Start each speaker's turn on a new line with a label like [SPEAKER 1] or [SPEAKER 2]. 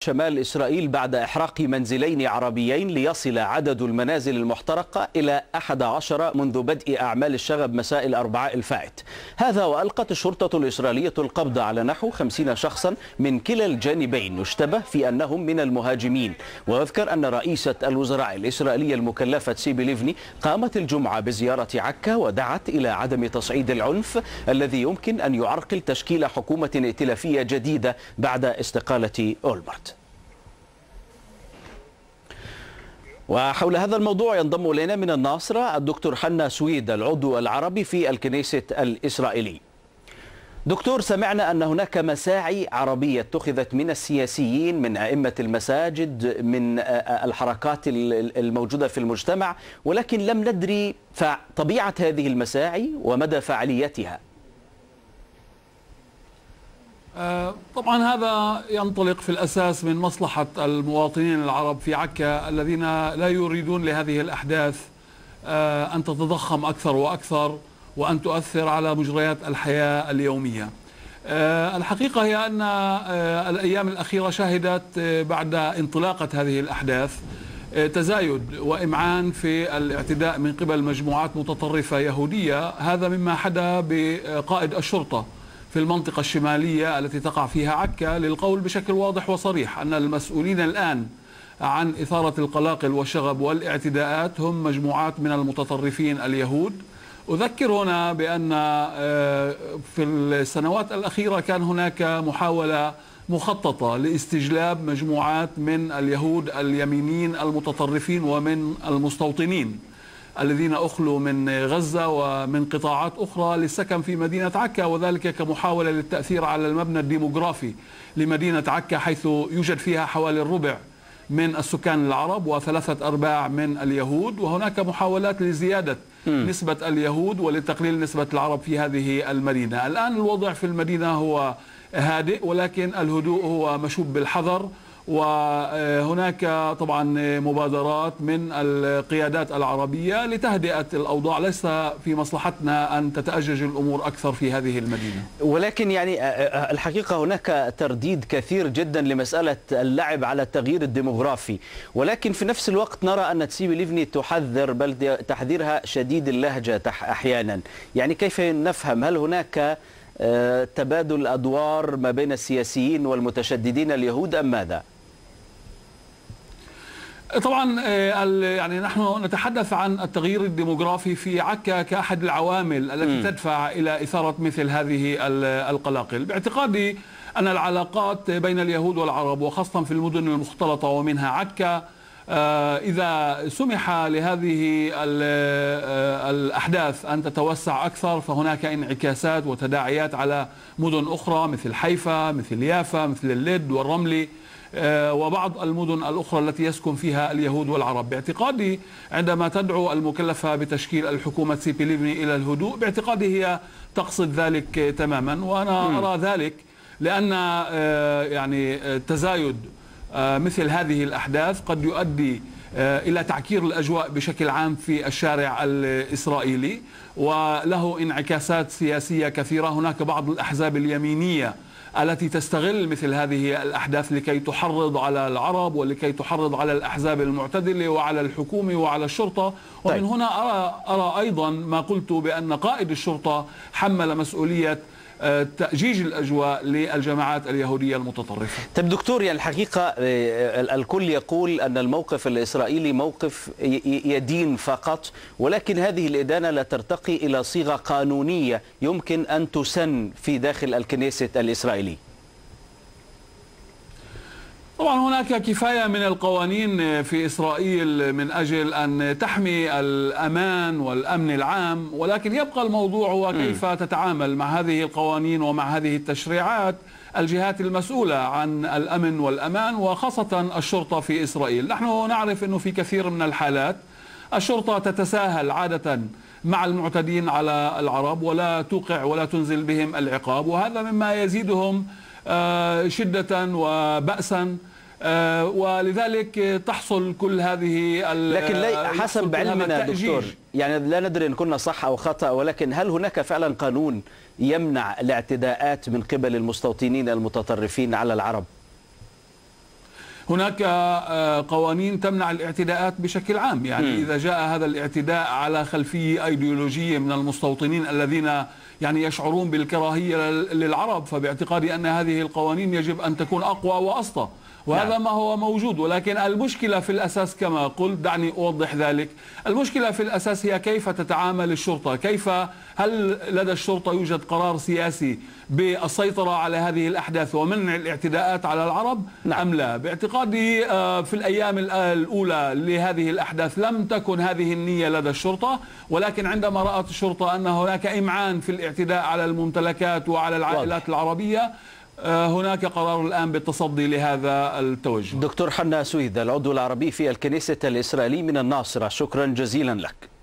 [SPEAKER 1] شمال إسرائيل بعد إحراق منزلين عربيين ليصل عدد المنازل المحترقة إلى 11 منذ بدء أعمال الشغب مساء الأربعاء الفائت. هذا وألقت الشرطة الإسرائيلية القبض على نحو 50 شخصا من كلا الجانبين يشتبه في أنهم من المهاجمين. ويذكر أن رئيسة الوزراء الإسرائيلية المكلفة تسيبي ليفني قامت الجمعة بزيارة عكا ودعت إلى عدم تصعيد العنف الذي يمكن أن يعرقل تشكيل حكومة ائتلافية جديدة بعد استقالة أولمرت. وحول هذا الموضوع ينضم إلينا من الناصرة الدكتور حنا سويد العضو العربي في الكنيسة الإسرائيلي. دكتور، سمعنا أن هناك مساعي عربية اتخذت من السياسيين، من أئمة المساجد، من الحركات الموجودة في المجتمع، ولكن لم ندري طبيعة هذه المساعي ومدى فعاليتها.
[SPEAKER 2] طبعا هذا ينطلق في الأساس من مصلحة المواطنين العرب في عكا الذين لا يريدون لهذه الأحداث أن تتضخم أكثر وأكثر وأن تؤثر على مجريات الحياة اليومية. الحقيقة هي أن الأيام الأخيرة شهدت بعد انطلاقة هذه الأحداث تزايد وإمعان في الاعتداء من قبل مجموعات متطرفة يهودية. هذا مما حدا بقائد الشرطة في المنطقة الشمالية التي تقع فيها عكا للقول بشكل واضح وصريح أن المسؤولين الآن عن إثارة القلاقل والشغب والاعتداءات هم مجموعات من المتطرفين اليهود. أذكر هنا بأن في السنوات الأخيرة كان هناك محاولة مخططة لاستجلاب مجموعات من اليهود اليمينيين المتطرفين ومن المستوطنين الذين أخلوا من غزة ومن قطاعات أخرى للسكن في مدينة عكا، وذلك كمحاولة للتأثير على المبنى الديموغرافي لمدينة عكا، حيث يوجد فيها حوالي الربع من السكان العرب و3/4 من اليهود. وهناك محاولات لزيادة نسبة اليهود ولتقليل نسبة العرب في هذه المدينة. الآن الوضع في المدينة هو هادئ، ولكن الهدوء هو مشوب بالحذر، وهناك طبعا مبادرات من القيادات العربية لتهدئة الأوضاع. ليس في مصلحتنا أن تتأجج الأمور أكثر في هذه المدينة.
[SPEAKER 1] ولكن يعني الحقيقة هناك ترديد كثير جدا لمسألة اللعب على التغيير الديموغرافي، ولكن في نفس الوقت نرى أن تسيبي ليفني تحذر، بل تحذيرها شديد اللهجة أحيانا. يعني كيف نفهم؟ هل هناك تبادل أدوار ما بين السياسيين والمتشددين اليهود أم ماذا؟
[SPEAKER 2] طبعا يعني نحن نتحدث عن التغيير الديموغرافي في عكا كأحد العوامل التي تدفع إلى إثارة مثل هذه القلاقل. باعتقادي أن العلاقات بين اليهود والعرب وخاصة في المدن المختلطة ومنها عكا، إذا سمح لهذه الأحداث أن تتوسع أكثر فهناك انعكاسات وتداعيات على مدن أخرى مثل حيفا، مثل يافا، مثل اللد والرملي وبعض المدن الأخرى التي يسكن فيها اليهود والعرب. باعتقادي عندما تدعو المكلفة بتشكيل الحكومة تسيبي ليفني إلى الهدوء، باعتقادي هي تقصد ذلك تماما، وأنا أرى ذلك لأن يعني تزايد مثل هذه الأحداث قد يؤدي إلى تعكير الأجواء بشكل عام في الشارع الإسرائيلي، وله انعكاسات سياسية كثيرة. هناك بعض الأحزاب اليمينية التي تستغل مثل هذه الأحداث لكي تحرض على العرب ولكي تحرض على الأحزاب المعتدلة وعلى الحكومة وعلى الشرطة. ومن هنا أرى أيضا ما قلت بأن قائد الشرطة حمل مسؤولية تأجيج الأجواء للجماعات اليهودية المتطرفة.
[SPEAKER 1] طيب دكتور، يعني الحقيقة الكل يقول أن الموقف الإسرائيلي موقف يدين فقط، ولكن هذه الإدانة لا ترتقي إلى صيغة قانونية يمكن أن تسن في داخل الكنيسة الإسرائيلي.
[SPEAKER 2] طبعا هناك كفاية من القوانين في إسرائيل من أجل أن تحمي الأمان والأمن العام، ولكن يبقى الموضوع هو كيف تتعامل مع هذه القوانين ومع هذه التشريعات الجهات المسؤولة عن الأمن والأمان وخاصة الشرطة في إسرائيل. نحن نعرف أنه في كثير من الحالات الشرطة تتساهل عادة مع المعتدين على العرب ولا توقع ولا تنزل بهم العقاب، وهذا مما يزيدهم شدة وبأسا، ولذلك تحصل كل هذه
[SPEAKER 1] لكن حسب علمنا دكتور، يعني لا ندري إن كنا صح أو خطأ، ولكن هل هناك فعلا قانون يمنع الاعتداءات من قبل المستوطنين المتطرفين على العرب؟
[SPEAKER 2] هناك قوانين تمنع الاعتداءات بشكل عام، يعني إذا جاء هذا الاعتداء على خلفية أيديولوجية من المستوطنين الذين يعني يشعرون بالكراهية للعرب، فباعتقادي أن هذه القوانين يجب أن تكون أقوى وأسطى، وهذا ما هو موجود. ولكن المشكلة في الأساس كما قلت، دعني أوضح ذلك، المشكلة في الأساس هي كيف تتعامل الشرطة، هل لدى الشرطة يوجد قرار سياسي بالسيطرة على هذه الأحداث ومنع الاعتداءات على العرب أم لا؟ باعتقادي في الأيام الأولى لهذه الأحداث لم تكن هذه النية لدى الشرطة، ولكن عندما رأت الشرطة أن هناك إمعان في الاعتداء على الممتلكات وعلى العائلات العربية، هناك قرار الآن بالتصدي لهذا التوجه.
[SPEAKER 1] دكتور حنا سويد، العضو العربي في الكنيسة الإسرائيلي من الناصرة، شكرا جزيلا لك.